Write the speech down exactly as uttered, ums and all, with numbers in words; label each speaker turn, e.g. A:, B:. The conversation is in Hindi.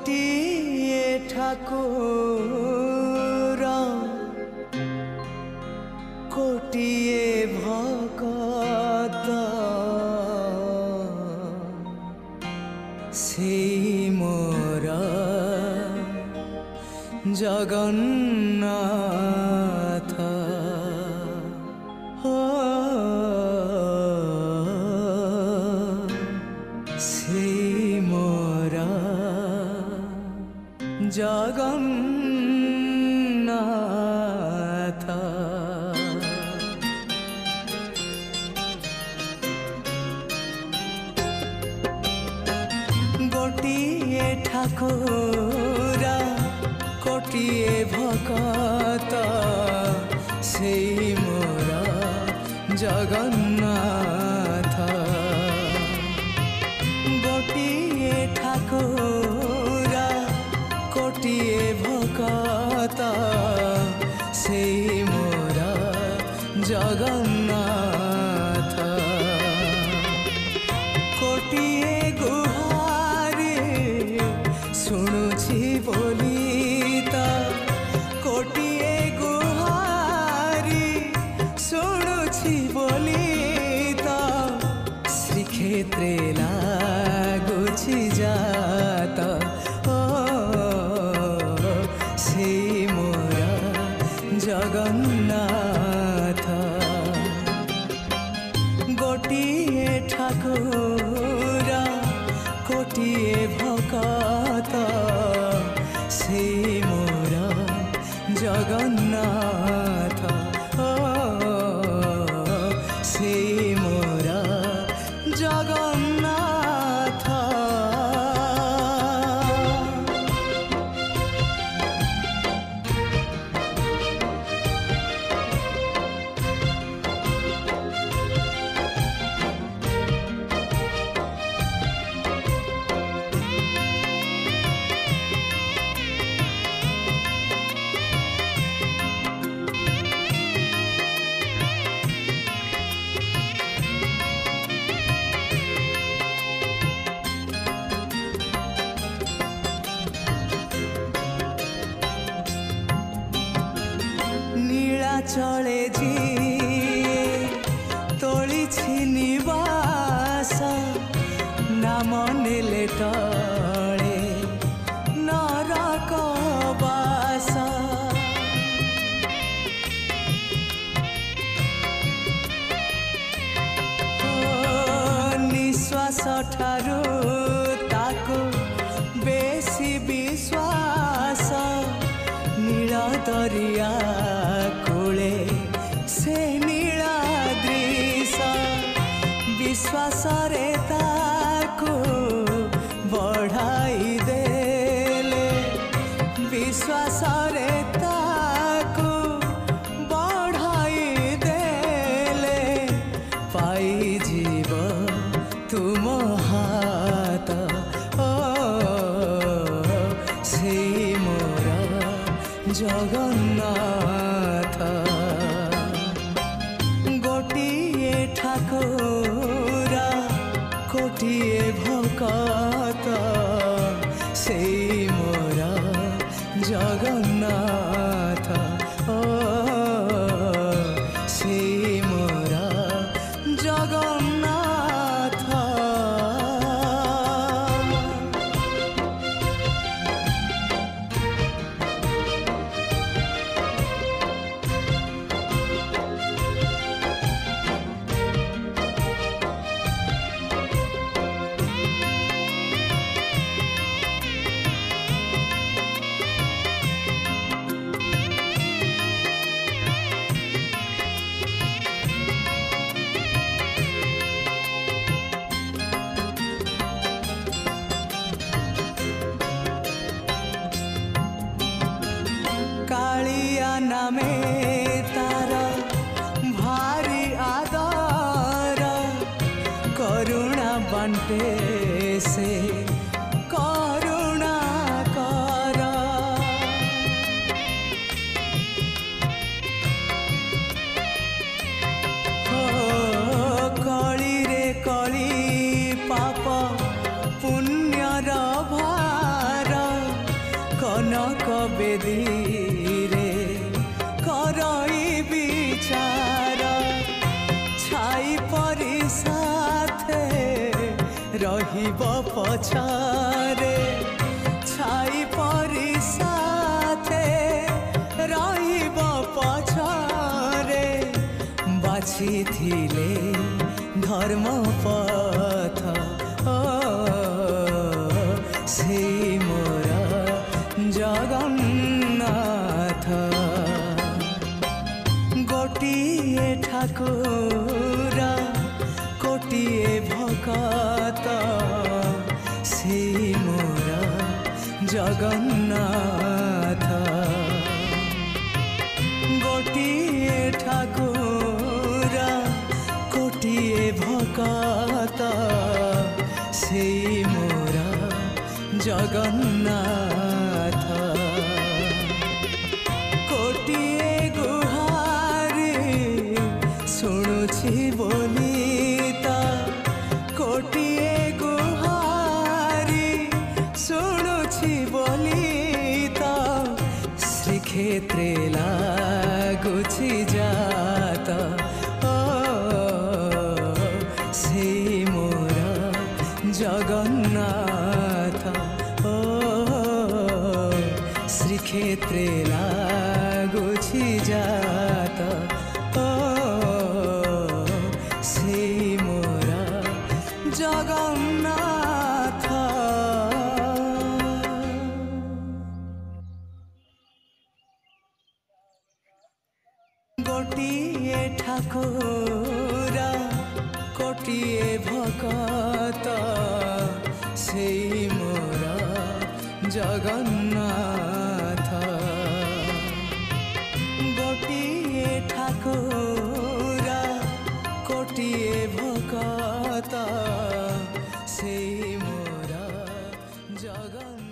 A: गोटिए ठाकुर कोटिए भगत से मोर जगन्नाथ हो से मोर जगन्नाथ। गोटिए ठाकुर कोटिए भगत से मोर जगन्नाथ। गोटिए ठाकुर कोटिए भगत से मोर जगन्नाथ। कोटिए गुहारी शुणुछि बोली तो कोटिए गुहारी शुणुछि बोली तो श्रीक्षेत्रे लागुछि जात ओ से मोर जगन्नाथ। गोटिए ठाकुर कोटिए भगत से मोर जगन्नाथ ओ से मोर जगन्नाथ। नीलाचले जिए तोलिछि निवास नाम नेले टळे नरक बास। निश्वास ठारू ताको बेसी विश्वास नील दरिया कूले से नीला दृश्य विश्वास रे ताको बढ़ाई देले विश्वास रे ताको बढ़ाई देले पाई जीव तुम हाथ ओ से मोर जगन्नाथ। गोटिए ठाकुर कोटिए भगत से मोर जगन्नाथ ओ से मोर जगन्नाथ। कालिया नामे तार भारी आदर करुणा बांटे से करुणा कर। हो कली रे कली पाप पुण्यर भार कनक बेदीरे करई विचार छाई परी साथे रहिब पछारे छाई परी साथे रहिब पछारे बाछि थिले धर्म पथ ओ से मोर जगन्नाथ गोटिए ठाकुर कोटिए भकत से मोर जगन्नाथ गोटिए ठाकुर कोटिए भकत से मोर जगन्नाथ कोटिए गुहारी शुणुछि बोलिता कोटिए गुहारी शुणुछि बोलिता श्रीक्षेत्रे लागुछि जात ओ से मोर जगन्नाथ ओ श्रीक्षेत्रे लागुछि जात ओ से मोर जगन्नाथ गोटिए ठाकुर कोटिए भकत से मोर जगन्नाथ गोटिए ठाकुर कोटिए भकत से मोर जगन्नाथ।